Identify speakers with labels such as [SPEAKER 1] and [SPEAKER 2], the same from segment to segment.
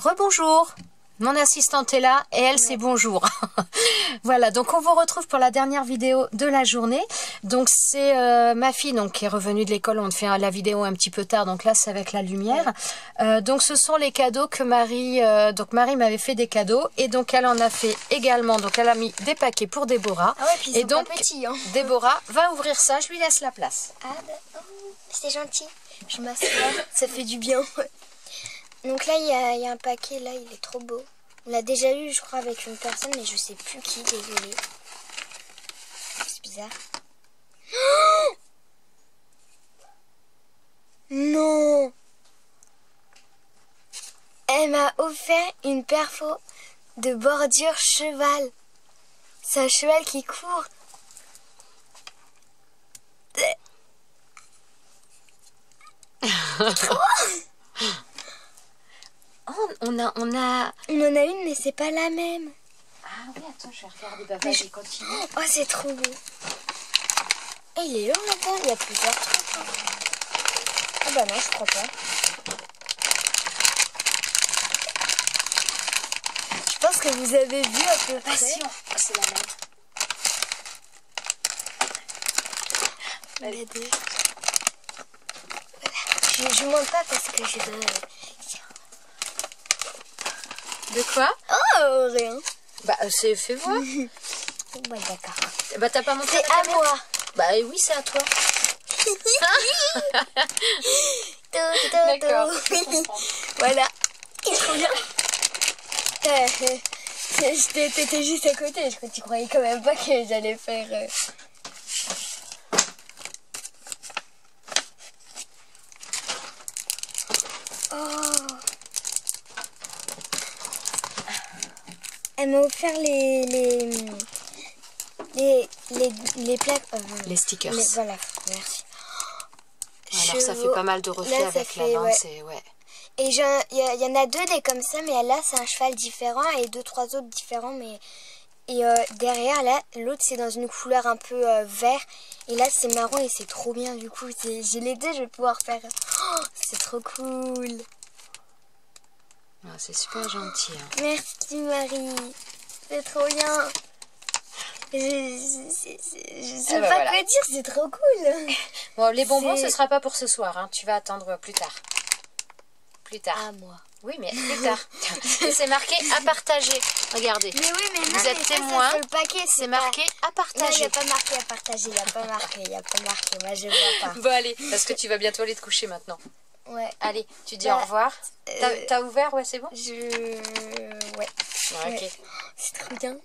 [SPEAKER 1] Rebonjour. Mon assistante est là et elle c'est bonjour. Voilà, donc on vous retrouve pour la dernière vidéo de la journée. Donc c'est ma fille donc qui est revenue de l'école. On fait la vidéo un petit peu tard, donc là c'est avec la lumière. Donc ce sont les cadeaux que Marie... donc Marie m'avait fait des cadeaux et donc elle en a fait également. Donc elle a mis des paquets pour Déborah.
[SPEAKER 2] Ah ouais, puis ils
[SPEAKER 1] et
[SPEAKER 2] sont
[SPEAKER 1] donc
[SPEAKER 2] pas petits, hein.
[SPEAKER 1] Déborah va ouvrir ça, je lui laisse la place.
[SPEAKER 2] Ah bah, oh, c'est gentil. Je m'assois, ça fait du bien. Donc là, il y a un paquet, là, il est trop beau. On l'a déjà eu, je crois, avec une personne, mais je sais plus qui, désolée. C'est bizarre. Oh non! Elle m'a offert une perfo de bordure cheval. C'est un cheval qui court.
[SPEAKER 1] Oh, on en a
[SPEAKER 2] une, mais c'est pas la même.
[SPEAKER 1] Ah oui, attends, je vais regarder. Bah, vas-y, continue.
[SPEAKER 2] Oh, c'est trop beau. Et il est long là-dedans, il y a plusieurs trucs. Hein. Ah bah non, je crois pas. Je pense que vous avez vu à peu près.
[SPEAKER 1] Passion. Oh, c'est la même.
[SPEAKER 2] Les deux. Voilà. Je monte pas parce que je veux...
[SPEAKER 1] De quoi?
[SPEAKER 2] Oh, rien.
[SPEAKER 1] Bah, c'est fait voir.
[SPEAKER 2] Ouais, d'accord.
[SPEAKER 1] Bah, t'as pas montré
[SPEAKER 2] C'est à moi.
[SPEAKER 1] Bah oui, c'est à toi.
[SPEAKER 2] D'accord. Voilà. Trop bien. T'étais juste à côté. Tu croyais quand même pas que j'allais faire... Oh. Elle m'a offert les plaques.
[SPEAKER 1] Les stickers.
[SPEAKER 2] Voilà, merci.
[SPEAKER 1] Alors ça fait pas mal de reflets
[SPEAKER 2] là,
[SPEAKER 1] avec la
[SPEAKER 2] fait,
[SPEAKER 1] langue,
[SPEAKER 2] ouais.
[SPEAKER 1] c'est ouais.
[SPEAKER 2] Et il y en a deux des comme ça, mais là c'est un cheval différent et deux trois autres différents, mais et derrière là l'autre c'est dans une couleur un peu vert et là c'est marron et c'est trop bien du coup. J'ai les deux, je vais pouvoir faire. Oh, c'est trop cool.
[SPEAKER 1] Ah, c'est super gentil. Hein.
[SPEAKER 2] Merci Marie, c'est trop bien. Je sais pas quoi dire, c'est trop cool.
[SPEAKER 1] Bon, les bonbons, ce sera pas pour ce soir. Hein. Tu vas attendre plus tard. Plus tard.
[SPEAKER 2] À moi.
[SPEAKER 1] Oui, mais plus tard. Et c'est marqué à partager. Regardez.
[SPEAKER 2] Mais oui, mais
[SPEAKER 1] vous êtes témoin. C'est marqué à partager.
[SPEAKER 2] Non, il n'y a pas marqué à partager. Il n'y a pas marqué. Moi, je vois pas.
[SPEAKER 1] Bon, allez. Parce que tu vas bientôt aller te coucher maintenant.
[SPEAKER 2] Ouais.
[SPEAKER 1] Allez, tu dis au revoir. T'as ouvert? Ouais, c'est bon?
[SPEAKER 2] Ouais.
[SPEAKER 1] Ok.
[SPEAKER 2] Ouais. C'est trop bien.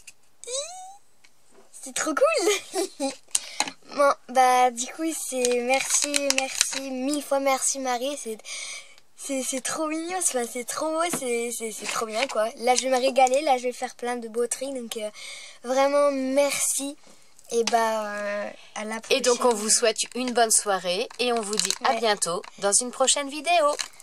[SPEAKER 2] C'est trop cool. Bon, bah du coup c'est merci, mille fois merci Marie, c'est trop mignon, c'est trop beau, c'est trop bien quoi. Là je vais me régaler, là je vais faire plein de beaux trucs, donc vraiment merci. Et bah à la prochaine.
[SPEAKER 1] Et donc on vous souhaite une bonne soirée et on vous dit à bientôt dans une prochaine vidéo.